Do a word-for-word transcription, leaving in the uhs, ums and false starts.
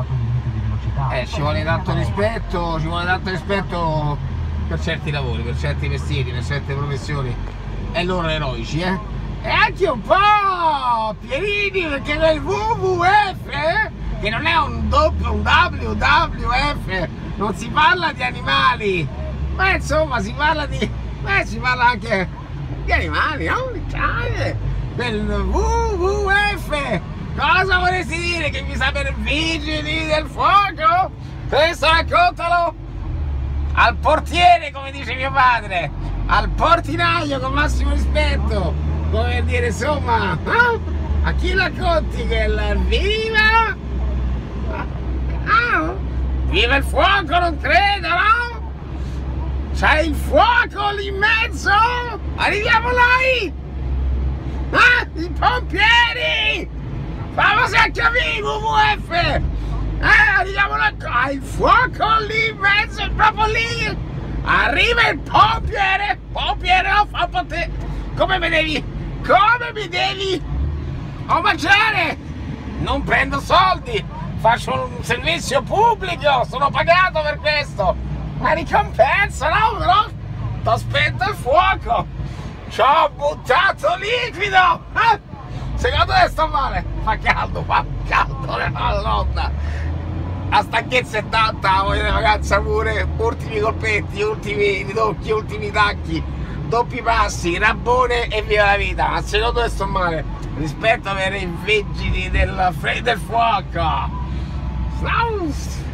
Eh, ci vuole tanto rispetto, ci vuole tanto rispetto per certi lavori, per certi mestieri, per certe professioni. E loro eroici, eh? E anche un po' Pierini, perché nel W W F, eh, che non è un, doppio, un W W F, non si parla di animali, ma insomma si parla di. ma si parla anche di animali, no? Di cane, del W W F. Cosa vorresti dire? Che mi sa per vigili del fuoco? Questo raccontalo al portiere, come dice mio padre, al portinaio con massimo rispetto, come per dire, insomma, eh? A chi racconti che la viva? Ah, viva il fuoco, non credo, no? C'è il fuoco lì in mezzo? Arriviamo là! Ah, i pompieri! Famosi H V W W F! Eh, arriviamo là! Ah, il fuoco lì in mezzo, è proprio lì! Arriva il pompiere! Pompiere, no, fa per te! Come mi devi? Come mi devi? Ho mangiare! Non prendo soldi! Faccio un servizio pubblico! Sono pagato per questo! Ma ricompensa, no? Però t'ho spento il fuoco! Ci ho buttato liquido! Eh? Secondo te sto male? Fa caldo, fa caldo nella lotta! A stanchezza è tanta, voglio di vacanza pure, ultimi colpetti, ultimi ridocchi, ultimi tacchi, doppi passi, rabbone e viva la vita! Ma secondo te sto male? Rispetto per i vigili del, del fuoco!